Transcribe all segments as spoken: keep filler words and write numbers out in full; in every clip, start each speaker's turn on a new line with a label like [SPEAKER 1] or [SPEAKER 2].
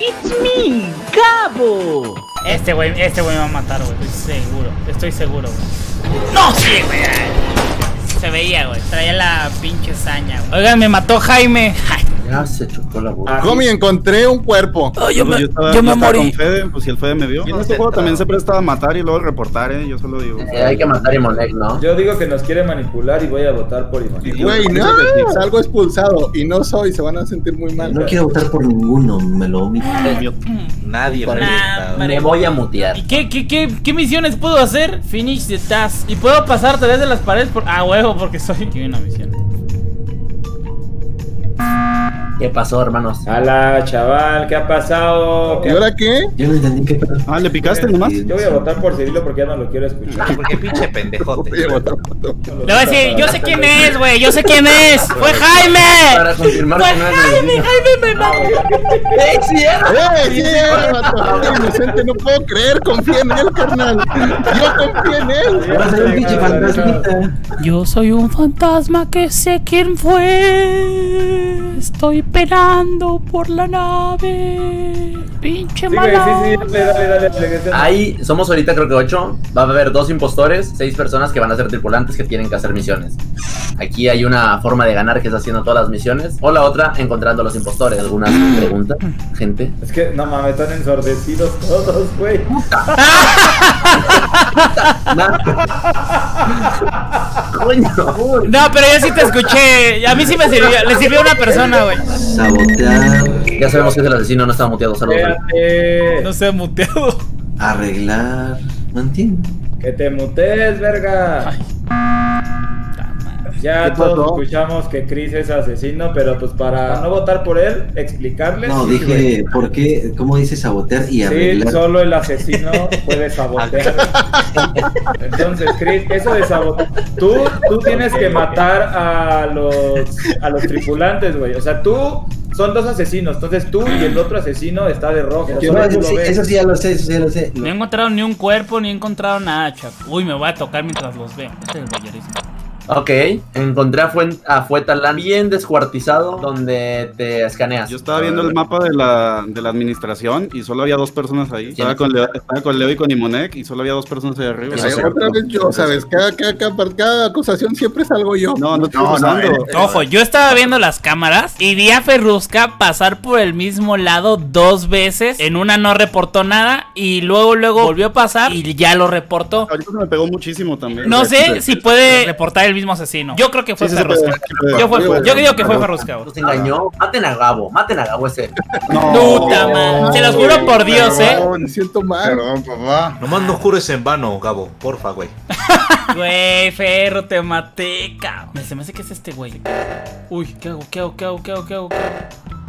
[SPEAKER 1] It's me, Gabo.
[SPEAKER 2] Este güey, este güey me va a matar, güey. Estoy seguro, estoy seguro, güey. ¡No! Sí, güey. Se veía, güey. Traía la pinche saña, güey. Oigan, me mató Jaime.
[SPEAKER 3] Ya se chocó la boca.
[SPEAKER 4] Comi, encontré un cuerpo.
[SPEAKER 2] Oh, yo me,
[SPEAKER 5] yo estaba,
[SPEAKER 2] yo me
[SPEAKER 5] yo estaba
[SPEAKER 2] morí.
[SPEAKER 5] con Fede, pues si el Fede me vio. Y en este juego también se presta a matar y luego reportar, eh. Yo solo digo.
[SPEAKER 3] Eh, hay que matar a Imonek, ¿no?
[SPEAKER 6] Yo digo que nos quiere manipular y voy a votar por Imonek.
[SPEAKER 4] Güey, no, salgo expulsado y no soy, se van a sentir muy mal.
[SPEAKER 3] No quiero votar por ninguno, me lo omito.
[SPEAKER 7] Nadie
[SPEAKER 3] Por
[SPEAKER 7] me
[SPEAKER 3] ahí.
[SPEAKER 7] ha
[SPEAKER 3] Me voy a mutear.
[SPEAKER 2] ¿Y qué, qué, qué, qué misiones puedo hacer? Finish the task. ¿Y puedo pasar tal vez de las paredes? Por... Ah, huevo, porque soy... Aquí hay una misión.
[SPEAKER 3] ¿Qué pasó, hermanos?
[SPEAKER 6] Ala, chaval, ¿qué ha pasado?
[SPEAKER 4] ¿Y ahora qué?
[SPEAKER 3] Yo no entendí qué pasó.
[SPEAKER 5] Ah, ¿le picaste nomás?
[SPEAKER 6] Yo voy a votar por Cirilo porque ya no lo quiero escuchar.
[SPEAKER 7] Porque pinche pendejote.
[SPEAKER 4] Voy a votar por todo.
[SPEAKER 2] Le voy a decir, yo sé quién es, güey, yo sé quién es. ¡Fue Jaime!
[SPEAKER 3] Para confirmar
[SPEAKER 2] ¡Fue
[SPEAKER 3] que no es
[SPEAKER 2] Jaime!
[SPEAKER 3] el
[SPEAKER 2] ¡Jaime me mató!
[SPEAKER 3] ¡Eh, sí era!
[SPEAKER 4] ¡Eh, sí, era, vato! Era inocente, no puedo creer, confía en él, carnal. Yo confío en él.
[SPEAKER 3] Va a ser un pinche fantasmita.
[SPEAKER 2] Yo soy un fantasma que sé quién fue. Estoy penando por la nave. Pinche
[SPEAKER 6] Sí, güey,
[SPEAKER 2] mala.
[SPEAKER 6] sí, sí, dale, dale, dale, dale, dale.
[SPEAKER 3] Ahí somos ahorita creo que ocho. Va a haber dos impostores, seis personas que van a ser tripulantes que tienen que hacer misiones. Aquí hay una forma de ganar que es haciendo todas las misiones. O la otra, encontrando a los impostores. ¿Alguna pregunta, gente?
[SPEAKER 6] Es que, no mames, están ensordecidos todos, güey.
[SPEAKER 3] Coño.
[SPEAKER 2] No, pero yo sí te escuché. A mí sí me sirvió. Le sirvió a una persona, güey.
[SPEAKER 3] Sabotear. Ya sabemos que es el asesino, no está muteado. Saludos.
[SPEAKER 6] Espérate.
[SPEAKER 2] No se ha muteado.
[SPEAKER 3] Arreglar. No entiendo.
[SPEAKER 6] Que te mutees, verga.
[SPEAKER 2] Ay.
[SPEAKER 6] Ya
[SPEAKER 4] ¿Qué
[SPEAKER 6] todos
[SPEAKER 4] pasó?
[SPEAKER 6] escuchamos que Chris es asesino, pero pues para no votar por él, explicarles.
[SPEAKER 3] No,
[SPEAKER 6] sí, güey.
[SPEAKER 3] dije, ¿por qué? ¿Cómo dice sabotear y
[SPEAKER 6] Sí,
[SPEAKER 3] arreglar?
[SPEAKER 6] solo el asesino puede sabotear. Entonces, Chris, eso de sabotear. Tú, tú tienes que matar a los, a los tripulantes, güey. O sea, tú son dos asesinos. Entonces tú y el otro asesino está de rojo.
[SPEAKER 3] Yo,
[SPEAKER 6] Solo
[SPEAKER 3] eso,
[SPEAKER 6] tú lo
[SPEAKER 3] sí,
[SPEAKER 6] ves.
[SPEAKER 3] eso sí ya lo sé, eso sí ya lo sé.
[SPEAKER 2] No he encontrado ni un cuerpo, ni he encontrado nada, chaval. Uy, me voy a tocar mientras los veo. Este es el boyerismo.
[SPEAKER 3] Ok, encontré a, Fuen a Fuetalán bien descuartizado donde te escaneas.
[SPEAKER 5] Yo estaba viendo el mapa de la, de la administración y solo había dos personas ahí. Estaba con, Leo, estaba con Leo y con Imonek y solo había dos personas ahí arriba.
[SPEAKER 3] Eso
[SPEAKER 4] Ay,
[SPEAKER 3] sí.
[SPEAKER 4] otra vez yo, ¿sabes? Cada, cada, cada, cada acusación siempre salgo yo.
[SPEAKER 5] No, no estoy
[SPEAKER 4] No, no,
[SPEAKER 5] usando.
[SPEAKER 4] eh,
[SPEAKER 2] Ojo, yo estaba viendo las cámaras y vi a Ferrusca pasar por el mismo lado dos veces. En una no reportó nada y luego, luego volvió a pasar y ya lo reportó.
[SPEAKER 5] Ahorita se me pegó muchísimo también.
[SPEAKER 2] No sé si puede reportar el mismo asesino. Yo creo que fue
[SPEAKER 5] Sí, sí se
[SPEAKER 2] Ferrusca.
[SPEAKER 5] puede, sí puede.
[SPEAKER 2] Yo, fue-
[SPEAKER 4] Muy bueno.
[SPEAKER 2] yo digo que fue Ferrusca. güey.
[SPEAKER 3] Nos engañó. Maten a Gabo, maten a Gabo ese.
[SPEAKER 2] Puta madre. Se los juro por Dios, eh.
[SPEAKER 4] No, me siento mal.
[SPEAKER 5] Perdón, papá.
[SPEAKER 7] Nomás no jures en vano, Gabo. Porfa, güey.
[SPEAKER 2] Güey, Ferro, te maté, cabrón. Me- Se me hace que es este güey. Uy, ¿qué hago? ¿Qué hago? ¿Qué hago? ¿Qué hago? ¿Qué hago? ¿Qué hago?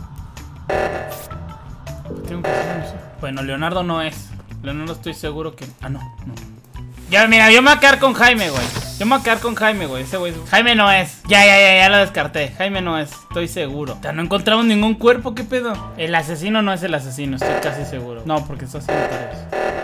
[SPEAKER 2] Tengo que hacer eso. Bueno, Leonardo no es. Leonardo estoy seguro que... Ah, no, no. Ya, mira, yo me voy a quedar con Jaime, güey. Yo me voy a quedar con Jaime, güey. Ese güey. Jaime no es. Ya, ya, ya, ya lo descarté. Jaime no es. Estoy seguro. Ya no encontramos ningún cuerpo. ¿Qué pedo? El asesino no es el asesino. Estoy casi seguro. No, porque está haciendo tareas.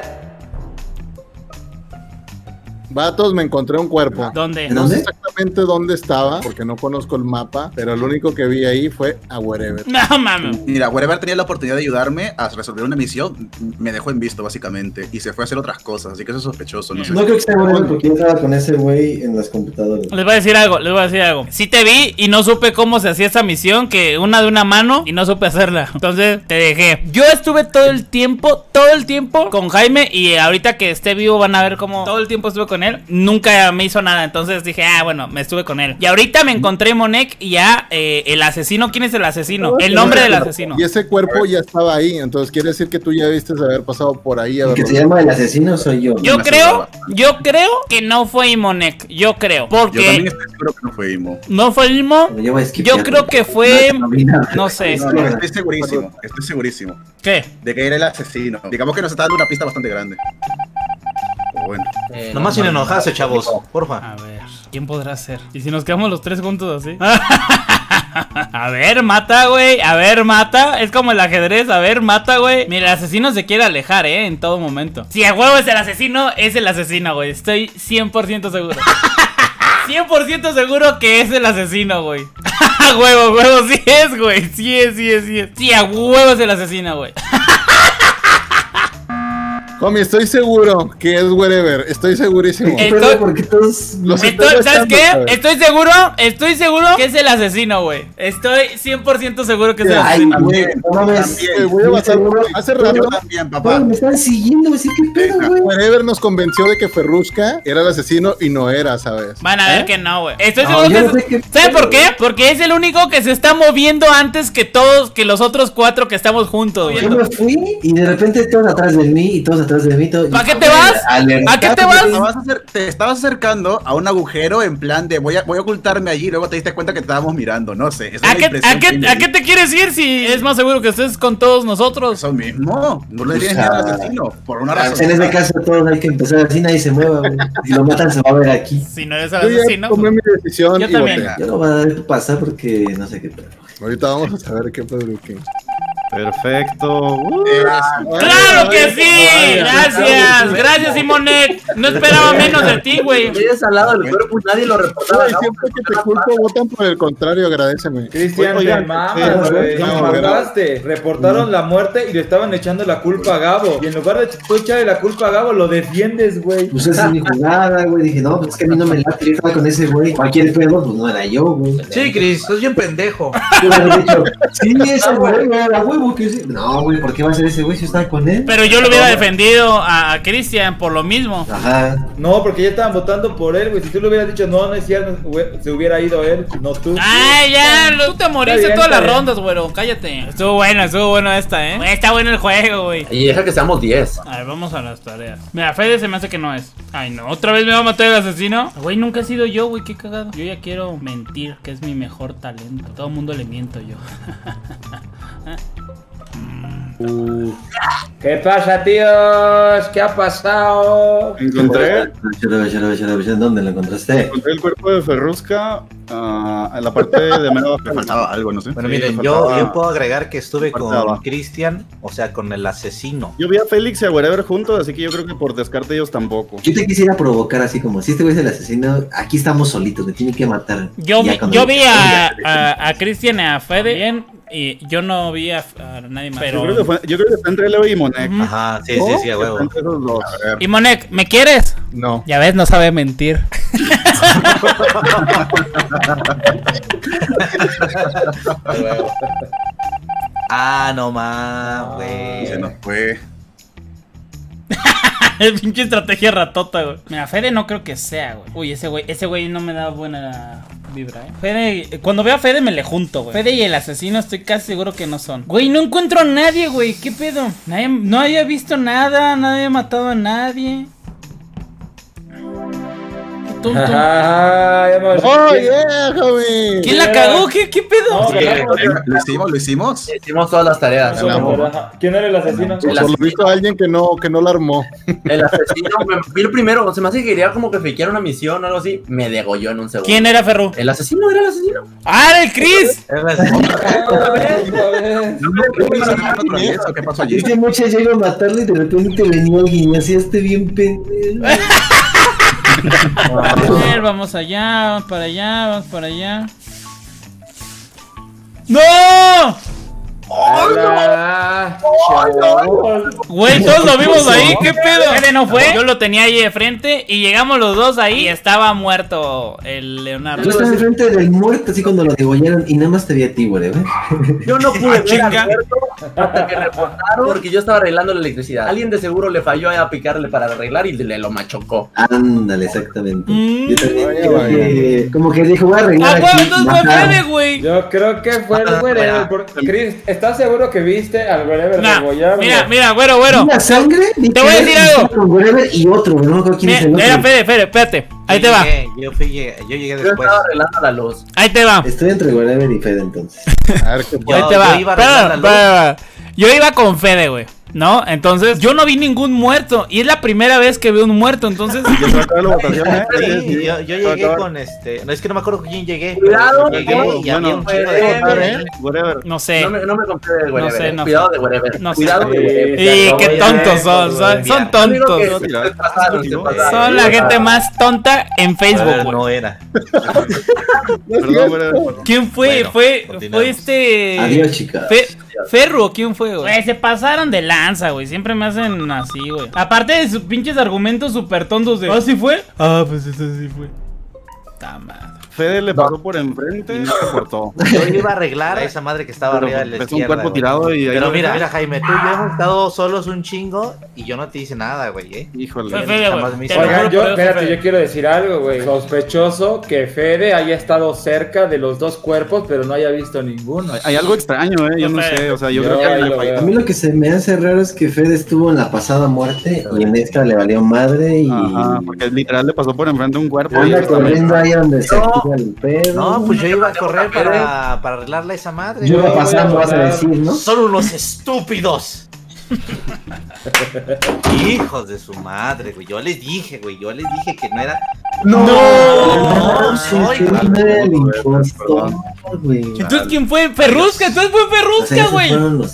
[SPEAKER 4] Vatos, me encontré un cuerpo.
[SPEAKER 2] ¿Dónde?
[SPEAKER 3] ¿En
[SPEAKER 4] No
[SPEAKER 3] dónde?
[SPEAKER 4] sé exactamente dónde estaba, porque no conozco el mapa, pero lo único que vi ahí fue a Wherever.
[SPEAKER 2] No, mames.
[SPEAKER 8] Mira, Wherever tenía la oportunidad de ayudarme a resolver una misión, me dejó en visto básicamente y se fue a hacer otras cosas, así que eso es sospechoso, no sé.
[SPEAKER 9] No creo que sea bueno porque yo estaba con ese güey en las computadoras.
[SPEAKER 2] Les voy a decir algo, les voy a decir algo. Sí te vi y no supe cómo se hacía esa misión, que una de una mano y no supe hacerla. Entonces te dejé. Yo estuve todo el tiempo, todo el tiempo con Jaime y ahorita que esté vivo van a ver cómo todo el tiempo estuve con él. Nunca me hizo nada, entonces dije, ah, bueno, me estuve con él. Y ahorita me encontré Imonek y ya eh, el asesino, ¿quién es el asesino? El nombre del asesino.
[SPEAKER 4] Y ese cuerpo ya estaba ahí, entonces quiere decir que tú ya viste haber pasado por ahí.
[SPEAKER 9] El que se llama el asesino soy yo.
[SPEAKER 2] Yo creo, yo creo que no fue Imonek, yo creo,
[SPEAKER 8] Yo también
[SPEAKER 2] porque
[SPEAKER 8] estoy seguro que no fue Imo.
[SPEAKER 2] no fue Imo.
[SPEAKER 9] Pero yo voy a esquipear.
[SPEAKER 2] Yo creo que fue,
[SPEAKER 9] No, no,
[SPEAKER 2] no sé.
[SPEAKER 8] No, no, estoy segurísimo, estoy segurísimo
[SPEAKER 2] ¿Qué?
[SPEAKER 8] de que era el asesino. Digamos que nos está dando una pista bastante grande. Pero bueno.
[SPEAKER 3] Eh,
[SPEAKER 7] Nomás sin enojarse, chavos. Porfa.
[SPEAKER 2] A ver, ¿quién podrá ser? ¿Y si nos quedamos los tres juntos así? A ver, mata, güey. A ver, mata. Es como el ajedrez. A ver, mata, güey. Mira, el asesino se quiere alejar, eh, en todo momento. Si a huevo es el asesino, es el asesino, güey. Estoy cien por ciento seguro. cien por ciento seguro que es el asesino, güey. A huevo, huevo, sí es, güey. Sí es, sí es, sí es. Sí, a huevo es el asesino, güey.
[SPEAKER 4] Homie, estoy seguro que es wherever. Estoy segurísimo.
[SPEAKER 2] Estoy-
[SPEAKER 9] Porque todos...
[SPEAKER 4] Los
[SPEAKER 2] Estoy-
[SPEAKER 4] estoy
[SPEAKER 2] ¿Sabes
[SPEAKER 4] buscando,
[SPEAKER 2] qué?
[SPEAKER 4] ¿sabes?
[SPEAKER 2] Estoy seguro, estoy seguro que es el asesino, güey. Estoy cien por ciento seguro que es el
[SPEAKER 9] Ay,
[SPEAKER 2] asesino.
[SPEAKER 9] güey, no mames.
[SPEAKER 4] Te voy a basar. Hace
[SPEAKER 8] Yo
[SPEAKER 4] rato,
[SPEAKER 8] también, papá.
[SPEAKER 9] Güey, me están siguiendo, güey. ¿Sí qué pedo, güey?
[SPEAKER 4] Wherever nos convenció de que Ferrushka era el asesino y no era, ¿sabes?
[SPEAKER 2] Van a ver
[SPEAKER 4] ¿Eh?
[SPEAKER 2] que no, güey. Estoy
[SPEAKER 9] No,
[SPEAKER 2] seguro
[SPEAKER 9] yo
[SPEAKER 2] que
[SPEAKER 9] no
[SPEAKER 2] es...
[SPEAKER 9] sé qué
[SPEAKER 2] ¿Sabe
[SPEAKER 9] pedo,
[SPEAKER 2] por qué?
[SPEAKER 9] güey.
[SPEAKER 2] Porque es el único que se está moviendo antes que todos, que los otros cuatro que estamos juntos,
[SPEAKER 9] Yo
[SPEAKER 2] güey.
[SPEAKER 9] me fui y de repente todos atrás de mí y todos atrás de mí. Todo...
[SPEAKER 2] ¿Para qué te vas? ¿A qué te vas?
[SPEAKER 8] Te, vas a hacer- te estabas acercando a un agujero en plan de voy a, voy a ocultarme allí y luego te diste cuenta que te estábamos mirando, no sé. Esa es
[SPEAKER 2] ¿A
[SPEAKER 8] la
[SPEAKER 2] qué,
[SPEAKER 8] impresión
[SPEAKER 2] a, qué,
[SPEAKER 8] que me
[SPEAKER 2] ¿A
[SPEAKER 8] di.
[SPEAKER 2] qué te quieres ir si es más seguro que estés con todos nosotros?
[SPEAKER 8] Eso mismo, no le tienes
[SPEAKER 9] O sea,
[SPEAKER 8] miedo al asesino, por una
[SPEAKER 9] Ah,
[SPEAKER 8] razón.
[SPEAKER 9] En ese caso todos hay que empezar así, nadie se mueva, güey. Si lo matan se va a ver aquí.
[SPEAKER 2] Si no eres el
[SPEAKER 4] Yo ya
[SPEAKER 2] asesino.
[SPEAKER 4] tomé mi decisión
[SPEAKER 2] Yo
[SPEAKER 4] y
[SPEAKER 2] también.
[SPEAKER 4] voté.
[SPEAKER 9] Yo no voy a dar pasar porque no sé qué pedo.
[SPEAKER 4] Ahorita vamos a saber qué pedo que.
[SPEAKER 5] Perfecto. Uh,
[SPEAKER 2] ¡Claro que sí! ¡Gracias! ¡Gracias, Simonet! No esperaba menos de ti, güey.
[SPEAKER 3] Tienes al lado del cuerpo y nadie lo reportaba.
[SPEAKER 4] Ay,
[SPEAKER 3] ¿no?
[SPEAKER 4] siempre que te culpo votan por el contrario, agradeceme.
[SPEAKER 6] Cristian, te
[SPEAKER 5] Oigan,
[SPEAKER 6] mamas,
[SPEAKER 5] eh,
[SPEAKER 6] güey.
[SPEAKER 4] no,
[SPEAKER 6] Nos
[SPEAKER 4] no,
[SPEAKER 6] mataste. Reportaron la muerte y le estaban echando la culpa a Gabo. Y en lugar de tú echarle la culpa a Gabo, lo defiendes, güey.
[SPEAKER 9] Pues esa es mi jugada, güey. Dije, no, pues es que a mí no me late. Yo estaba con ese güey. Cualquier pedo, pues no era yo, güey.
[SPEAKER 7] Sí, Chris, sos bien pendejo.
[SPEAKER 9] Yo le había dicho, sí, ese güey, güey, a huevo que sí. No, güey, ¿por qué va a ser ese güey si yo estaba con él?
[SPEAKER 2] Pero yo lo hubiera defendido a, a Cristian por lo mismo.
[SPEAKER 9] Ajá.
[SPEAKER 6] No, porque ya estaban votando por él, güey. Si tú le hubieras dicho no, no es cierto, güey, se hubiera ido él, no tú.
[SPEAKER 2] Ay, ya, lo- tú te moriste
[SPEAKER 6] Está bien,
[SPEAKER 2] todas las
[SPEAKER 6] está bien.
[SPEAKER 2] rondas, güero. Cállate. Estuvo bueno, estuvo bueno esta, ¿eh? Güey, está bueno el juego, güey.
[SPEAKER 3] Y deja que seamos diez.
[SPEAKER 2] A ver, vamos a las tareas. Mira, Fede se me hace que no es. Ay, no, otra vez me va a matar el asesino. Güey, nunca he sido yo, güey, qué cagado. Yo ya quiero mentir, que es mi mejor talento. A todo mundo le miento yo.
[SPEAKER 6] ¿Qué pasa, tíos? ¿Qué ha pasado?
[SPEAKER 5] encontré,
[SPEAKER 9] Chalo, chalo, chalo, chalo, ¿dónde lo encontraste?
[SPEAKER 5] encontré el cuerpo de Ferrushka ah, en la parte de menos.
[SPEAKER 8] Me faltaba algo, no sé.
[SPEAKER 7] Bueno,
[SPEAKER 5] Sí,
[SPEAKER 7] miren,
[SPEAKER 5] me
[SPEAKER 7] yo,
[SPEAKER 5] faltaba-
[SPEAKER 7] yo puedo agregar que estuve con
[SPEAKER 5] faltaba.
[SPEAKER 7] Cristian, o sea, con el asesino.
[SPEAKER 5] Yo vi a Félix y a Wherever juntos, así que yo creo que por descarte ellos tampoco.
[SPEAKER 9] Yo te quisiera provocar así como, si este güey es el asesino, aquí estamos solitos, me tiene que matar.
[SPEAKER 2] Yo,
[SPEAKER 9] Ya
[SPEAKER 2] vi-
[SPEAKER 9] cuando
[SPEAKER 2] yo
[SPEAKER 9] le-
[SPEAKER 2] vi a, a, a Cristian y a Fede bien. Y yo no vi a, a nadie más.
[SPEAKER 5] Yo
[SPEAKER 2] Pero.
[SPEAKER 5] creo que, fue- yo creo que está entre Leo y Monek.
[SPEAKER 2] Ujú.
[SPEAKER 7] Ajá, sí, sí, sí, a huevo.
[SPEAKER 5] Está entre esos dos.
[SPEAKER 2] Y Monek, ¿me quieres?
[SPEAKER 4] No.
[SPEAKER 2] Ya ves, no sabe mentir.
[SPEAKER 7] Ah, no más, güey.
[SPEAKER 8] Se nos fue.
[SPEAKER 2] Es pinche estrategia ratota, güey. Mira, Fede no creo que sea, güey. Uy, ese güey, ese güey no me da buena vibra, eh. Fede, cuando veo a Fede me le junto, güey. Fede y el asesino estoy casi seguro que no son. Güey, no encuentro a nadie, güey. ¿Qué pedo? Nadie, no había visto nada, nadie ha matado a nadie. Qué tonto.
[SPEAKER 6] Ah, ya me
[SPEAKER 4] ¡Oh, yeah, joven!
[SPEAKER 2] ¿Quién la cagó? ¿Qué, qué pedo?
[SPEAKER 6] No,
[SPEAKER 7] Sí,
[SPEAKER 6] pero-
[SPEAKER 8] ¿Lo hicimos? ¿Lo hicimos?
[SPEAKER 3] Hicimos todas las tareas.
[SPEAKER 6] Ajá. ¿Quién era el asesino?
[SPEAKER 3] El
[SPEAKER 4] Por lo visto, alguien que no, que no la armó.
[SPEAKER 3] El asesino, me vi el primero, se me hace que quería como que fakear una misión o algo así. Me degolló en un segundo.
[SPEAKER 2] ¿Quién era Ferru?
[SPEAKER 3] El asesino era el asesino.
[SPEAKER 2] ¡Ah, era el Chris!
[SPEAKER 7] Es la asesino.
[SPEAKER 6] Otra vez, otra vez.
[SPEAKER 8] ¿Qué pasó allí?
[SPEAKER 9] Es que muchas llego a matarlo y de repente venía alguien y hacía este bien pendejo.
[SPEAKER 2] A ver, vamos allá, vamos para allá, vamos para allá. ¡No!
[SPEAKER 6] Hola.
[SPEAKER 2] Güey, todos lo vimos ahí, ¿qué pedo? Fede no fue. Yo lo tenía ahí de frente y llegamos los dos ahí y estaba muerto el Leonardo.
[SPEAKER 9] Yo estaba enfrente del muerto así cuando lo degollaron y nada más te vi a ti, güey, ¿eh?
[SPEAKER 3] Yo no pude ver
[SPEAKER 2] chinga.
[SPEAKER 3] al muerto hasta que reportaron porque yo estaba arreglando la electricidad. Alguien de seguro le falló a picarle para arreglar y le lo machocó.
[SPEAKER 9] Ándale, exactamente.
[SPEAKER 2] Mm.
[SPEAKER 9] Yo también
[SPEAKER 4] Vaya,
[SPEAKER 9] creo
[SPEAKER 4] vaya.
[SPEAKER 9] que, como que dijo, voy a
[SPEAKER 2] Ah,
[SPEAKER 9] arreglar
[SPEAKER 2] güey,
[SPEAKER 9] aquí.
[SPEAKER 2] entonces fue
[SPEAKER 9] mataron.
[SPEAKER 2] Fede, güey.
[SPEAKER 6] Yo creo que fue el wherever. porque- Chris, ¿estás seguro que viste al wherever
[SPEAKER 2] Nah,
[SPEAKER 6] degollarlo?
[SPEAKER 2] mira, mira, güero, güero.
[SPEAKER 9] ¿Una sangre?
[SPEAKER 2] Te voy a decir algo.
[SPEAKER 9] Con Wherever y otro, no me acuerdo quién
[SPEAKER 2] Mira,
[SPEAKER 9] es el otro.
[SPEAKER 2] mira, Fede, Fede, espérate. Ahí te
[SPEAKER 7] Yo
[SPEAKER 2] va,
[SPEAKER 7] llegué, Yo, fui, llegué- yo llegué
[SPEAKER 3] Yo
[SPEAKER 7] después.
[SPEAKER 3] estaba arreglando la luz.
[SPEAKER 2] ahí te va.
[SPEAKER 9] Estoy entre Wherever y Fede entonces.
[SPEAKER 4] A ver qué
[SPEAKER 7] Yo-
[SPEAKER 2] Ahí te va.
[SPEAKER 7] yo iba a
[SPEAKER 2] Espera,
[SPEAKER 7] arreglar la
[SPEAKER 2] espera, espera. Yo iba con Fede, güey. ¿No? Entonces, yo no vi ningún muerto. Y es la primera vez que veo un muerto. Entonces,
[SPEAKER 5] Yo se va a acabar la votación, ¿eh?
[SPEAKER 7] Sí, yo, yo
[SPEAKER 5] Se va a
[SPEAKER 7] llegué
[SPEAKER 5] acabar.
[SPEAKER 7] con este. No es que no me acuerdo con quién llegué.
[SPEAKER 3] Cuidado,
[SPEAKER 7] pero llegué
[SPEAKER 3] no,
[SPEAKER 7] y había
[SPEAKER 5] bueno,
[SPEAKER 7] un chingo
[SPEAKER 3] puede
[SPEAKER 7] de
[SPEAKER 3] ser,
[SPEAKER 7] gente.
[SPEAKER 3] ¿eh?
[SPEAKER 5] Whatever.
[SPEAKER 2] no sé.
[SPEAKER 3] No me, no me compré de wherever.
[SPEAKER 2] No sé,
[SPEAKER 3] eh.
[SPEAKER 2] no
[SPEAKER 3] Cuidado
[SPEAKER 2] sé.
[SPEAKER 3] de wherever.
[SPEAKER 2] No sé.
[SPEAKER 3] Cuidado de wherever.
[SPEAKER 6] Sí.
[SPEAKER 2] Y qué tontos son. Son, son
[SPEAKER 3] Yo digo que
[SPEAKER 2] tontos.
[SPEAKER 3] se pasaron, se pasaron.
[SPEAKER 2] Son la gente más tonta en Facebook,
[SPEAKER 7] Pero
[SPEAKER 2] güey.
[SPEAKER 7] no era.
[SPEAKER 5] Perdón, whatever.
[SPEAKER 2] ¿Quién fue?
[SPEAKER 7] Bueno,
[SPEAKER 2] fue,
[SPEAKER 7] continuamos.
[SPEAKER 2] fue este.
[SPEAKER 9] Adiós, chicas.
[SPEAKER 2] Fe- ¿Ferru o quién fue, güey? Güey, se pasaron de lanza, güey. Siempre me hacen así, güey. Aparte de sus pinches argumentos súper tontos de... ¿Ah, sí fue? Ah, pues eso sí fue. Ta madre.
[SPEAKER 5] Fede le pasó por enfrente y no se cortó.
[SPEAKER 7] Yo iba a arreglar a esa madre que estaba
[SPEAKER 5] Pero
[SPEAKER 7] arriba de la
[SPEAKER 5] empezó
[SPEAKER 7] izquierda.
[SPEAKER 5] un cuerpo
[SPEAKER 7] güey.
[SPEAKER 5] tirado y ahí
[SPEAKER 7] Pero
[SPEAKER 5] lo
[SPEAKER 7] mira,
[SPEAKER 5] dejas.
[SPEAKER 7] mira, Jaime, tú y yo hemos estado solos un chingo y yo no te hice nada, güey, ¿eh?
[SPEAKER 5] Híjole.
[SPEAKER 2] Fue Fede, güey.
[SPEAKER 7] Jamás me
[SPEAKER 2] Te
[SPEAKER 7] hizo
[SPEAKER 2] lo
[SPEAKER 7] nada.
[SPEAKER 2] juro
[SPEAKER 6] Oigan, yo,
[SPEAKER 2] por Dios,
[SPEAKER 6] espérate,
[SPEAKER 2] Fede.
[SPEAKER 6] yo quiero decir algo, güey. Sospechoso que Fede haya estado cerca de los dos cuerpos, pero no haya visto ninguno.
[SPEAKER 5] Hay algo extraño, eh, yo no
[SPEAKER 2] Fede.
[SPEAKER 5] sé, o sea, yo
[SPEAKER 6] Yo
[SPEAKER 5] creo que
[SPEAKER 6] ahí
[SPEAKER 5] le
[SPEAKER 6] lo
[SPEAKER 5] falló.
[SPEAKER 6] veo.
[SPEAKER 9] A mí lo que se me hace raro es que Fede estuvo en la pasada muerte y en esta le valió madre y
[SPEAKER 5] Ajá, porque literal le pasó por enfrente un cuerpo y
[SPEAKER 9] anda corriendo ahí donde se activa el pedo.
[SPEAKER 7] No, pues yo iba a correr para, para arreglarle a esa madre.
[SPEAKER 9] Yo iba
[SPEAKER 6] no,
[SPEAKER 9] pasando,
[SPEAKER 6] voy a
[SPEAKER 9] vas a
[SPEAKER 6] volar.
[SPEAKER 9] decir, ¿no?
[SPEAKER 7] Son unos estúpidos. Hijos de su madre, güey. Yo les dije, güey. Yo les dije que no era.
[SPEAKER 9] No,
[SPEAKER 7] no,
[SPEAKER 9] sí,
[SPEAKER 7] soy.
[SPEAKER 9] que no era el impostor, güey.
[SPEAKER 2] Entonces, ¿quién fue? Ferrusca, entonces fue
[SPEAKER 9] O sea,
[SPEAKER 2] Ferrusca,
[SPEAKER 9] esos
[SPEAKER 2] güey.
[SPEAKER 9] fueron los-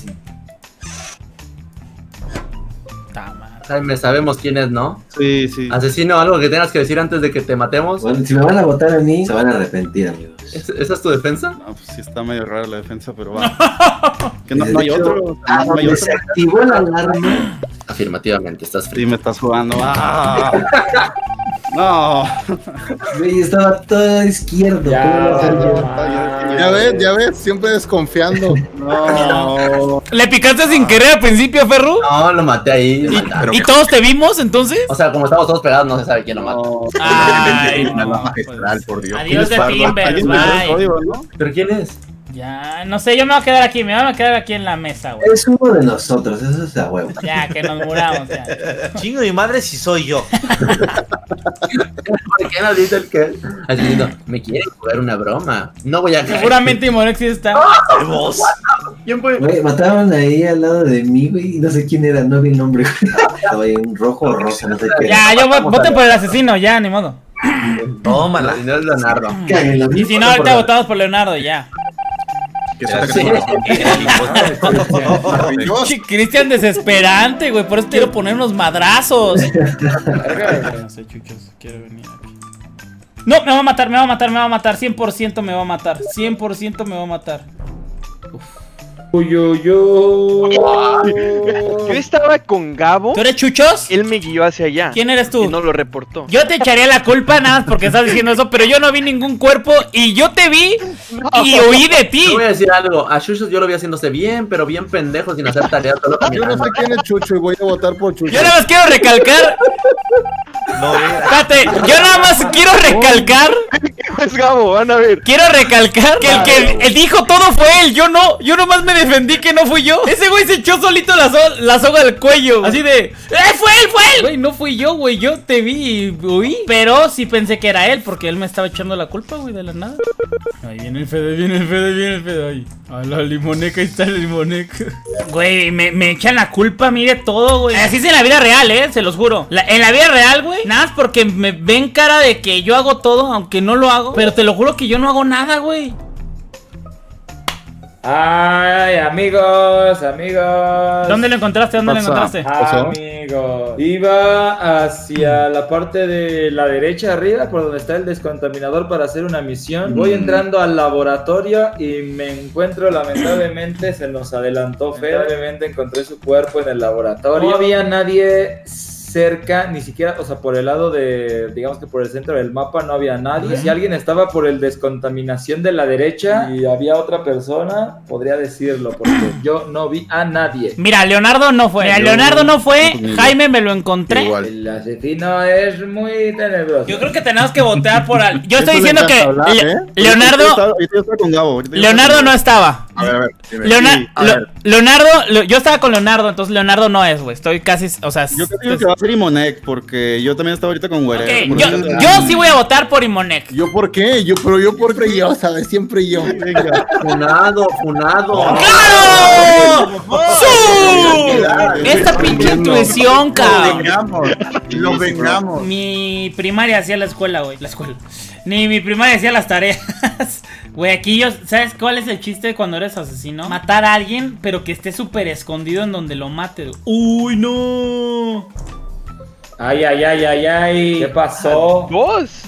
[SPEAKER 2] Ta madre.
[SPEAKER 3] Jaime, sabemos quién es, ¿no?
[SPEAKER 5] Sí, sí.
[SPEAKER 3] Asesino, algo que tengas que decir antes de que te matemos.
[SPEAKER 9] Bueno, si me van a votar a mí, se van a arrepentir, amigos.
[SPEAKER 3] ¿Es- ¿Esa es tu defensa?
[SPEAKER 5] No, pues sí está medio rara la defensa, pero va. Que no, no hay
[SPEAKER 9] De hecho,
[SPEAKER 5] otro.
[SPEAKER 9] ah,
[SPEAKER 5] No hay
[SPEAKER 9] donde
[SPEAKER 5] otro.
[SPEAKER 9] se activó la alarma.
[SPEAKER 3] Afirmativamente, estás
[SPEAKER 5] Sí,
[SPEAKER 3] frío.
[SPEAKER 5] me estás jugando. Ah. No.
[SPEAKER 9] Güey, estaba todo izquierdo.
[SPEAKER 6] Ya,
[SPEAKER 9] ¿Cómo lo hacer yo?
[SPEAKER 6] no,
[SPEAKER 4] Ya ves, ya ves, siempre desconfiando.
[SPEAKER 5] No.
[SPEAKER 2] ¿Le picaste sin querer al principio, Ferru?
[SPEAKER 3] No, lo maté ahí. lo mataron.
[SPEAKER 2] ¿Y todos te vimos entonces?
[SPEAKER 3] O sea, como estamos todos pegados, no se sabe quién lo mató.
[SPEAKER 5] No.
[SPEAKER 2] Ay,
[SPEAKER 8] Una
[SPEAKER 2] no,
[SPEAKER 8] magistral, por Dios.
[SPEAKER 2] Adiós de
[SPEAKER 5] Alguien
[SPEAKER 2] Timbers,
[SPEAKER 5] me dio el
[SPEAKER 2] bye.
[SPEAKER 5] código, ¿no?
[SPEAKER 3] ¿Pero quién es?
[SPEAKER 2] Ya, no sé, yo me voy a quedar aquí, me voy a quedar aquí en la mesa, güey.
[SPEAKER 9] Es uno de nosotros, eso es a huevo.
[SPEAKER 2] Ya, que nos muramos, ya.
[SPEAKER 7] Chingo mi madre si soy yo.
[SPEAKER 3] ¿Por qué no dice el que? Asesino, me quieren jugar una broma. No voy a caer.
[SPEAKER 2] Seguramente Imonex sí está.
[SPEAKER 7] Vos.
[SPEAKER 3] ¿Quién fue?
[SPEAKER 9] Güey, mataron ahí al lado de mí, güey, y no sé quién era, no vi el nombre, güey. Estaba ahí un rojo o rosa, no sé qué.
[SPEAKER 2] Ya, yo voy, voten por el asesino, ya, ni modo.
[SPEAKER 7] Tómala.
[SPEAKER 3] No es Leonardo.
[SPEAKER 9] Cáguenla,
[SPEAKER 2] Y si no, ahorita votamos por Leonardo, ya.
[SPEAKER 8] Que suerte que
[SPEAKER 3] Sí.
[SPEAKER 8] tengo razón. Maravilloso.
[SPEAKER 2] Che, Cristian desesperante, güey, por eso quiero poner unos madrazos. No sé, chuchos, quiero venir aquí. No, me va a matar, me va a matar, me va a matar. cien por ciento me va a matar. cien por ciento me va a matar.
[SPEAKER 6] Uy, uy, uy.
[SPEAKER 10] Yo estaba con Gabo,
[SPEAKER 2] ¿Tú eres Chuchos?
[SPEAKER 10] él me guió hacia allá.
[SPEAKER 2] ¿Quién eres tú?
[SPEAKER 10] Y no lo reportó.
[SPEAKER 2] Yo te echaría la culpa nada más porque estás diciendo eso, pero yo no vi ningún cuerpo y yo te vi y huí de ti.
[SPEAKER 3] Te voy a decir algo. A Chuchos yo lo vi haciéndose bien, pero bien pendejo, sin hacer tareas. Solo
[SPEAKER 4] Yo no
[SPEAKER 3] caminando.
[SPEAKER 4] sé quién es Chucho y voy a votar por Chucho.
[SPEAKER 2] Yo nada más quiero recalcar.
[SPEAKER 7] No, mira.
[SPEAKER 2] Espérate, yo nada más quiero recalcar.
[SPEAKER 10] Es Gabo, van a ver.
[SPEAKER 2] Quiero recalcar que el que el dijo todo fue él, yo no. Yo nomás me defendí que no fui yo. Ese güey se echó solito la, so- la soga al cuello. Así de, ¡eh, fue él, fue él! Güey, no fui yo, güey. Yo te vi y huí. Pero sí pensé que era él porque él me estaba echando la culpa, güey, de la nada. Ahí viene el Fede, viene el Fede, viene el Fede. Ahí. A la limoneca, ahí está la limoneca. Güey, me, me echan la culpa a mí de todo, güey. Así es en la vida real, eh, se los juro. La- en la vida real, güey, nada más porque me ven cara de que yo hago todo, aunque no lo hago. Pero te lo juro que yo no hago nada, güey.
[SPEAKER 6] Ay, amigos, amigos.
[SPEAKER 2] ¿Dónde lo encontraste? ¿Dónde lo
[SPEAKER 5] Pasa.
[SPEAKER 2] encontraste?
[SPEAKER 6] Amigos, iba hacia la parte de la derecha arriba, por donde está el descontaminador para hacer una misión. Voy entrando al laboratorio y me encuentro, lamentablemente, se nos adelantó Fede. Lamentablemente encontré su cuerpo en el laboratorio. No había nadie cerca, ni siquiera, o sea, por el lado de, digamos que por el centro del mapa no había nadie. Si alguien estaba por el descontaminación de la derecha y había otra persona, podría decirlo, porque yo no vi a nadie.
[SPEAKER 2] Mira, Leonardo no fue. Mira, Leonardo no fue. Jaime me lo encontré.
[SPEAKER 8] Igual.
[SPEAKER 6] El asesino es muy tenebroso.
[SPEAKER 2] Yo creo que tenemos que votar por al... Yo estoy
[SPEAKER 5] Eso le
[SPEAKER 2] diciendo que
[SPEAKER 5] encanta hablar,
[SPEAKER 2] Le-
[SPEAKER 5] ¿eh?
[SPEAKER 2] Leonardo
[SPEAKER 5] Ahorita yo estaba- ahorita yo estaba con Gabo, ahorita yo
[SPEAKER 2] Leonardo
[SPEAKER 5] estaba
[SPEAKER 2] no
[SPEAKER 5] con
[SPEAKER 2] estaba.
[SPEAKER 8] A ver, a ver. dime.
[SPEAKER 2] Leona-
[SPEAKER 5] Sí, a
[SPEAKER 2] Lo-
[SPEAKER 5] ver.
[SPEAKER 2] Leonardo, lo- yo estaba con Leonardo, entonces Leonardo no es, güey. Estoy casi, o sea,
[SPEAKER 5] Yo creo que va a ser Imonek, porque yo también estaba ahorita con
[SPEAKER 2] ok,
[SPEAKER 5] Güere.
[SPEAKER 2] yo, yo sí voy a votar por Imonek.
[SPEAKER 4] ¿Yo por qué? Yo, pero yo porque yo, ¿sabes? Siempre yo.
[SPEAKER 5] Venga.
[SPEAKER 3] Funado, funado.
[SPEAKER 2] ¡Claro! ¡Su!
[SPEAKER 8] Claro.
[SPEAKER 2] Esta pinche intuición,
[SPEAKER 8] Lo
[SPEAKER 2] cabrón.
[SPEAKER 8] vengamos. Lo vengamos.
[SPEAKER 2] Mi primaria hacía la escuela, güey. La escuela. Ni mi primaria hacía las tareas. Güey, aquí yo. ¿Sabes cuál es el chiste cuando eres asesino? Matar a alguien, pero que esté súper escondido en donde lo mate. ¡Uy, no!
[SPEAKER 6] Ay, ay, ay, ay, ay. ¿Qué pasó?
[SPEAKER 10] Dos.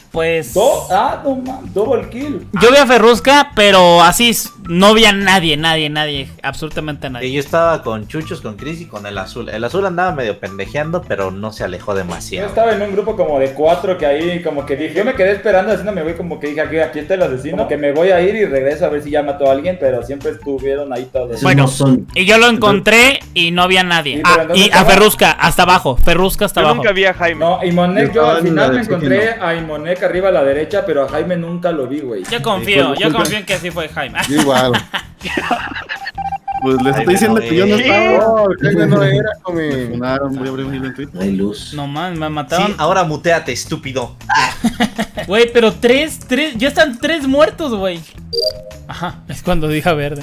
[SPEAKER 2] Pues...
[SPEAKER 6] Do ah, no mames, double kill.
[SPEAKER 2] Yo vi a Ferrusca, pero así no vi a nadie, nadie, nadie, absolutamente nadie.
[SPEAKER 7] Y yo estaba con Chuchos, con Chris y con el azul. El azul andaba medio pendejeando, pero no se alejó
[SPEAKER 6] Yo
[SPEAKER 7] demasiado.
[SPEAKER 6] estaba en un grupo como de cuatro que ahí como que dije, yo me quedé esperando haciéndome güey, como que dije, aquí, aquí está el asesino, como que me voy a ir y regreso a ver si ya mató a alguien, pero siempre estuvieron ahí todos.
[SPEAKER 2] Bueno,
[SPEAKER 9] no son.
[SPEAKER 2] y yo lo encontré y no había nadie.
[SPEAKER 6] Sí,
[SPEAKER 2] Ah,
[SPEAKER 6] pero ¿dónde
[SPEAKER 2] y a
[SPEAKER 6] estaba?
[SPEAKER 2] Ferrusca, hasta abajo, Ferrusca hasta
[SPEAKER 10] Yo
[SPEAKER 2] abajo.
[SPEAKER 10] nunca vi a Jaime.
[SPEAKER 6] No, y Monek,
[SPEAKER 5] Yo
[SPEAKER 6] yo al
[SPEAKER 5] estaba en
[SPEAKER 6] final
[SPEAKER 5] la
[SPEAKER 6] me
[SPEAKER 5] de
[SPEAKER 6] encontré
[SPEAKER 5] check-in,
[SPEAKER 6] a Monek arriba a la derecha, pero a Jaime nunca lo vi, güey.
[SPEAKER 2] Yo confío, yo confío en que sí fue Jaime.
[SPEAKER 4] Igual.
[SPEAKER 5] Pues les
[SPEAKER 7] Ay,
[SPEAKER 5] estoy diciendo
[SPEAKER 7] no,
[SPEAKER 5] que yo no
[SPEAKER 7] eh.
[SPEAKER 5] estaba.
[SPEAKER 4] No, el Jaime no era,
[SPEAKER 5] Me
[SPEAKER 4] come.
[SPEAKER 5] funaron, voy a abrir un hilo en Twitter.
[SPEAKER 9] No hay luz.
[SPEAKER 2] No man, me
[SPEAKER 7] Sí,
[SPEAKER 2] mataron.
[SPEAKER 7] ahora muteate, estúpido.
[SPEAKER 2] Güey, pero tres, tres, ya están tres muertos, güey. Ajá, es cuando dije verde.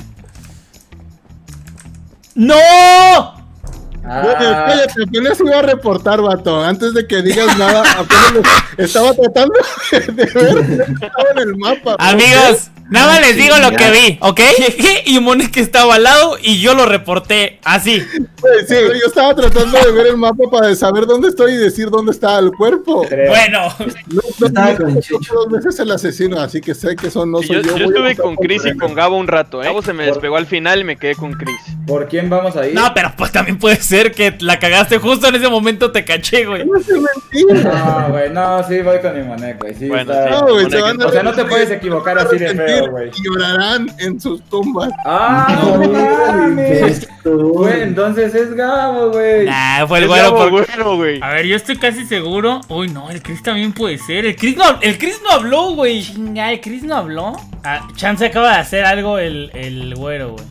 [SPEAKER 2] ¡No!
[SPEAKER 4] Güey, cállate, apenas iba a reportar, vato. Antes de que digas nada, apenas lo- estaba tratando de ver. Estaba en el mapa.
[SPEAKER 2] Amigos, nada más les digo lo que vi, ¿ok? Llegué y Monek estaba al lado y yo lo reporté así.
[SPEAKER 4] Güey, sí, yo estaba tratando de ver el mapa para saber dónde estoy y decir dónde está el cuerpo.
[SPEAKER 6] Creo.
[SPEAKER 2] Bueno,
[SPEAKER 4] No, no,
[SPEAKER 9] Estaba
[SPEAKER 4] no,
[SPEAKER 9] con
[SPEAKER 4] no,
[SPEAKER 9] Chucho.
[SPEAKER 4] dos veces el asesino, así que sé que son no
[SPEAKER 10] Y
[SPEAKER 4] soy
[SPEAKER 10] yo,
[SPEAKER 4] yo.
[SPEAKER 10] yo
[SPEAKER 4] voy a
[SPEAKER 10] estuve
[SPEAKER 4] votar
[SPEAKER 10] con
[SPEAKER 4] por
[SPEAKER 10] Chris y
[SPEAKER 4] Brenda.
[SPEAKER 10] con Gabo un rato, ¿eh? Gabo se me despegó al final y me quedé con Chris.
[SPEAKER 6] ¿Por quién vamos a ir?
[SPEAKER 2] no, pero pues también puede ser que la cagaste justo en ese momento, te caché, güey.
[SPEAKER 4] No es mentira.
[SPEAKER 6] No, güey, no, sí voy con mi Monek, güey. Sí,
[SPEAKER 10] Bueno,
[SPEAKER 6] está-
[SPEAKER 10] sí.
[SPEAKER 4] No, güey,
[SPEAKER 10] Monek
[SPEAKER 4] se van a
[SPEAKER 6] O sea, no te
[SPEAKER 4] arrepentir,
[SPEAKER 6] puedes equivocar así de feo, güey.
[SPEAKER 4] y llorarán en sus tumbas.
[SPEAKER 6] Ah, no mames. Güey, entonces es Gabo, güey.
[SPEAKER 2] Nah, fue el
[SPEAKER 10] Es
[SPEAKER 2] güero
[SPEAKER 10] Gabo,
[SPEAKER 2] por...
[SPEAKER 10] güero, güey.
[SPEAKER 2] A ver, yo estoy casi seguro. Uy, no, el Chris también puede ser. El Chris no, el Chris no habló, güey. Chinga, el Chris no habló. Ah, Chance acaba de hacer algo el, el güero, güey.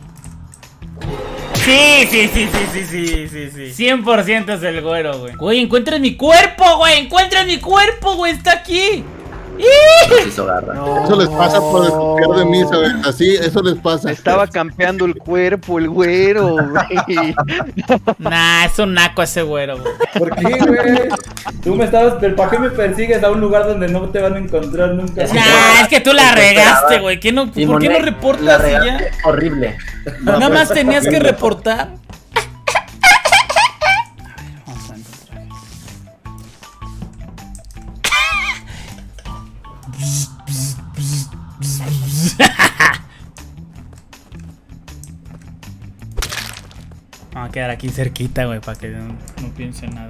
[SPEAKER 2] Sí, sí, sí, sí, sí, sí, sí, sí. cien por ciento es el güero, güey. Güey, encuentren mi cuerpo, güey. Encuentren mi cuerpo, güey. Está aquí.
[SPEAKER 3] Se hizo garra.
[SPEAKER 4] Eso les pasa por desconfiar de mí, ¿sabes? Así, eso les pasa.
[SPEAKER 10] Estaba campeando el cuerpo, el güero, güey.
[SPEAKER 2] Nah, es un naco ese güero, güey.
[SPEAKER 6] ¿Por qué, güey? Tú me estabas. ¿Pero para qué me persigues a un lugar donde no te van a encontrar nunca?
[SPEAKER 2] Nah, es que tú la regaste, güey. ¿Qué no,
[SPEAKER 3] Y
[SPEAKER 2] ¿Por qué no
[SPEAKER 3] Monek,
[SPEAKER 2] reportas
[SPEAKER 3] la
[SPEAKER 2] y ya?
[SPEAKER 3] regaste horrible.
[SPEAKER 2] Nada más tenías que reportar. Vamos a encontrar. Vamos a quedar aquí cerquita, güey, para que no, no piense nada.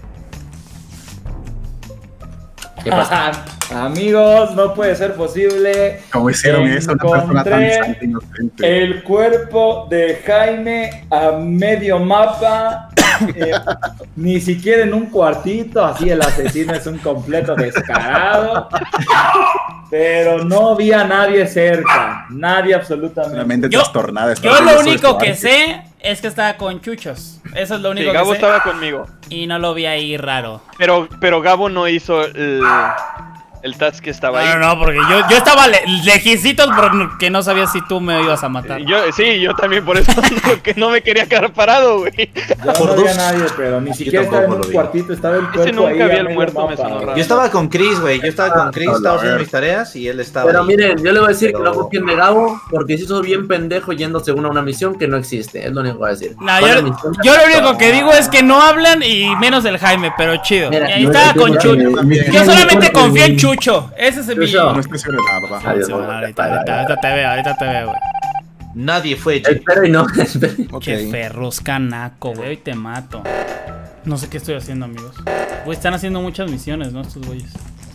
[SPEAKER 3] ¿Qué pasa?
[SPEAKER 6] Amigos, no puede ser posible.
[SPEAKER 8] ¿Cómo hicieron eso? Una persona tan
[SPEAKER 6] Encontré
[SPEAKER 8] santa e inocente.
[SPEAKER 6] el cuerpo de Jaime a medio mapa. eh, ni siquiera en un cuartito. Así el asesino es un completo descarado. Pero no vi a nadie cerca. Nadie absolutamente.
[SPEAKER 8] Una mente
[SPEAKER 2] Yo-
[SPEAKER 8] trastornada. está
[SPEAKER 2] Yo
[SPEAKER 8] haciendo
[SPEAKER 2] lo
[SPEAKER 8] eso de
[SPEAKER 2] único
[SPEAKER 8] su
[SPEAKER 2] que
[SPEAKER 8] arte.
[SPEAKER 2] sé es que estaba con Chuchos. Eso es lo
[SPEAKER 10] Sí,
[SPEAKER 2] único
[SPEAKER 10] Gabo
[SPEAKER 2] que sé.
[SPEAKER 10] estaba conmigo.
[SPEAKER 2] Y no lo vi ahí raro.
[SPEAKER 10] Pero, pero Gabo no hizo el, el task que estaba ahí.
[SPEAKER 2] No, no, no, porque yo, yo estaba le lejicitos porque no sabía si tú me ibas a matar.
[SPEAKER 10] Yo, sí, yo también por eso no, que no me quería quedar parado, güey.
[SPEAKER 6] Yo
[SPEAKER 7] Por
[SPEAKER 6] no vi a
[SPEAKER 7] dos.
[SPEAKER 6] nadie, pero ni siquiera
[SPEAKER 7] tampoco
[SPEAKER 6] estaba en
[SPEAKER 7] lo
[SPEAKER 6] un
[SPEAKER 7] vi.
[SPEAKER 6] cuartito. Estaba el cuerpo
[SPEAKER 10] Ese nunca
[SPEAKER 6] ahí
[SPEAKER 10] había
[SPEAKER 6] a
[SPEAKER 10] el
[SPEAKER 6] medio
[SPEAKER 10] muerto, me
[SPEAKER 6] mapa,
[SPEAKER 10] sonó
[SPEAKER 6] güey.
[SPEAKER 10] raro.
[SPEAKER 7] Yo estaba con Chris, güey. Yo estaba con Chris,
[SPEAKER 8] Ah,
[SPEAKER 7] estaba
[SPEAKER 8] a
[SPEAKER 7] haciendo
[SPEAKER 8] ver.
[SPEAKER 7] mis tareas y él estaba
[SPEAKER 3] Pero
[SPEAKER 7] ahí.
[SPEAKER 3] miren, yo le voy a decir que
[SPEAKER 7] Pero-
[SPEAKER 3] no confíen de Gabo porque se hizo bien pendejo yendo según a una misión que no existe. Es lo único que voy a decir.
[SPEAKER 2] No,
[SPEAKER 3] Fue
[SPEAKER 2] yo,
[SPEAKER 3] una misión-
[SPEAKER 2] yo lo único que digo es que no hablan y menos el Jaime, pero chido.
[SPEAKER 3] Mira,
[SPEAKER 2] y ahí
[SPEAKER 9] No,
[SPEAKER 2] estaba
[SPEAKER 9] yo
[SPEAKER 2] con
[SPEAKER 9] también,
[SPEAKER 2] Chucho.
[SPEAKER 9] me-
[SPEAKER 2] Yo
[SPEAKER 9] me-
[SPEAKER 2] solamente
[SPEAKER 9] me-
[SPEAKER 2] confío en Chucho. Ese es mi.
[SPEAKER 3] Chucho.
[SPEAKER 8] No estoy seguro de nada, papá.
[SPEAKER 3] Adiós,
[SPEAKER 2] Sí,
[SPEAKER 3] mamá.
[SPEAKER 2] ahorita, ahorita, ahorita te veo, ahorita te veo, güey.
[SPEAKER 7] Nadie fue, Jay.
[SPEAKER 3] Espero y no. espero.
[SPEAKER 2] Che ferrusca naco, güey, hoy te mato. No sé qué estoy haciendo, amigos. Güey, están haciendo muchas misiones, ¿no? Estos güeyes.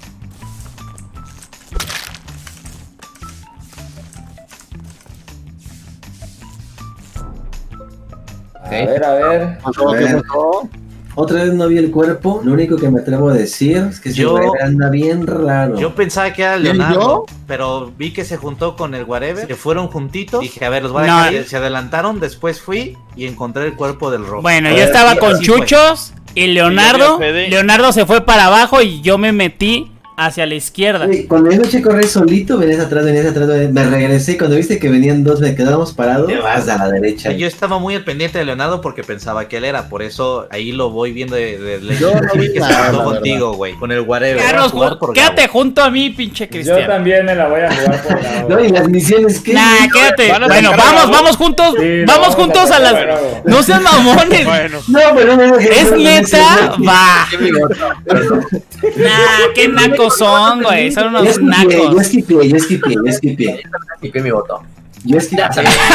[SPEAKER 6] A ver, a ver.
[SPEAKER 4] Pasó, ¿qué pasó?
[SPEAKER 9] Otra vez no vi el cuerpo. Lo único que me atrevo a decir es que ese
[SPEAKER 7] Yo-
[SPEAKER 9] güey anda bien raro.
[SPEAKER 7] Yo pensaba que era
[SPEAKER 4] ¿Y
[SPEAKER 7] Leonardo,
[SPEAKER 4] yo?
[SPEAKER 7] pero vi que se juntó con el whatever, que fueron juntitos. Dije, a ver, los voy a
[SPEAKER 2] No.
[SPEAKER 7] dejar. Se adelantaron, después fui y encontré el cuerpo del rojo.
[SPEAKER 2] Bueno,
[SPEAKER 7] A
[SPEAKER 2] yo
[SPEAKER 7] ver,
[SPEAKER 2] estaba
[SPEAKER 7] sí,
[SPEAKER 2] con
[SPEAKER 7] así fue.
[SPEAKER 2] Chuchos y Leonardo.
[SPEAKER 10] Y yo vi a Fede.
[SPEAKER 2] Leonardo se fue para abajo y yo me metí hacia la izquierda.
[SPEAKER 9] Güey, cuando yo me eché a correr solito, venías atrás, venías atrás, venías- me regresé y cuando viste que venían dos, me quedamos parados.
[SPEAKER 7] Te vas.
[SPEAKER 9] a la derecha.
[SPEAKER 7] Yo estaba muy al pendiente de Leonardo porque pensaba que él era, por eso ahí lo voy viendo de, de, de-
[SPEAKER 4] Yo no vi
[SPEAKER 7] que se
[SPEAKER 4] nada,
[SPEAKER 7] juntó
[SPEAKER 4] la
[SPEAKER 7] contigo, güey, con el whatever.
[SPEAKER 2] Carlos,
[SPEAKER 7] Voy a jugar
[SPEAKER 2] ju-
[SPEAKER 7] por
[SPEAKER 2] quédate
[SPEAKER 7] Gabo.
[SPEAKER 2] junto a mí, pinche
[SPEAKER 6] Yo
[SPEAKER 2] Cristian.
[SPEAKER 6] también me la voy a jugar por Gabo.
[SPEAKER 9] No, y las misiones que.
[SPEAKER 2] Nah, quédate.
[SPEAKER 10] ¿Van a
[SPEAKER 2] Bueno,
[SPEAKER 10] sacar a
[SPEAKER 2] vamos,
[SPEAKER 10] Gabo?
[SPEAKER 2] vamos juntos.
[SPEAKER 6] Sí, lo
[SPEAKER 2] vamos
[SPEAKER 6] vamos
[SPEAKER 2] juntos
[SPEAKER 6] a
[SPEAKER 2] a las.
[SPEAKER 6] sacar a Gabo.
[SPEAKER 2] No sean mamones.
[SPEAKER 10] Bueno.
[SPEAKER 9] No, pero no me
[SPEAKER 2] ¿Es neta? Va.
[SPEAKER 3] Qué bigote.
[SPEAKER 2] Nah, qué naco, nacos son, güey. Son
[SPEAKER 9] Yo
[SPEAKER 2] unos
[SPEAKER 9] esquipié, yo
[SPEAKER 2] nacos.
[SPEAKER 9] esquipié, yo esquipié, yo esquipié.
[SPEAKER 3] Y que mi voto.
[SPEAKER 9] Yo esquipié.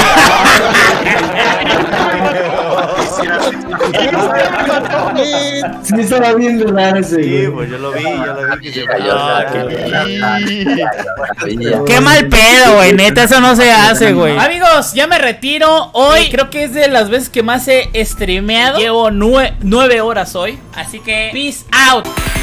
[SPEAKER 9] Sí, estaba bien raro ese,
[SPEAKER 7] Sí,
[SPEAKER 9] güey.
[SPEAKER 7] pues yo lo vi, yo lo vi que se
[SPEAKER 2] Ah,
[SPEAKER 3] Maravilla.
[SPEAKER 2] Qué mal pedo, güey. Neta, eso no se hace, güey. Amigos, ya me retiro. Hoy creo que es de las veces que más he streameado. Llevo nue nueve horas hoy. Así que, peace out.